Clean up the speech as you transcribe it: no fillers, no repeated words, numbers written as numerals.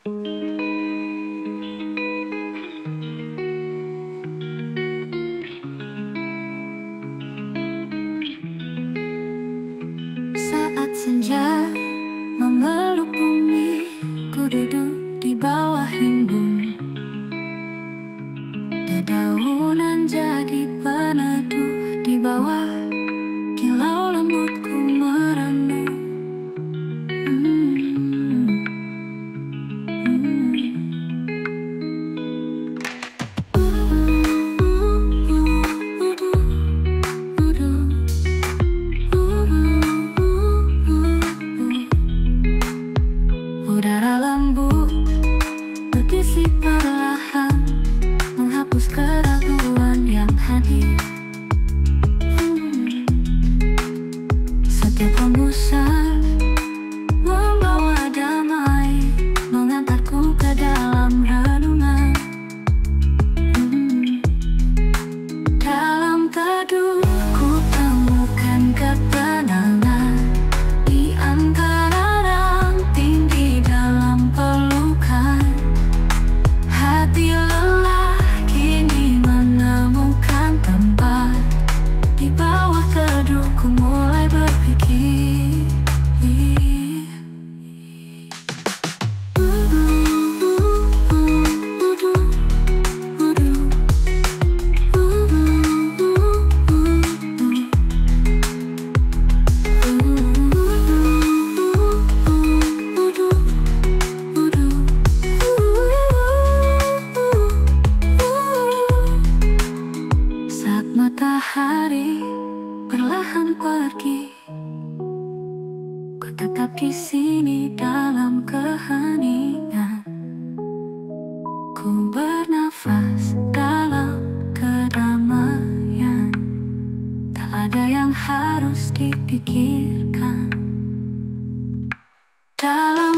Saat senja memeluk bumi, ku duduk di bawah rimbun. Dedaunan jadi peneduh di bawah kilau lembutku merenung. Udara lembut berkisik perlahan, menghapus keraguan yang hadir. Setiap hembusan membawa damai, mengantarku ke dalam renungan. Dalam teduh ku temukan ketenangan di antara ranting di dalam pelukan. Hati lelah kini menemukan tempat di bawah teduhku, mulai berpikir. Saat matahari perlahan pergi, ku tetap di sini dalam keheningan. Ku bernafas dalam kedamaian, tak ada yang harus dipikirkan. Dalam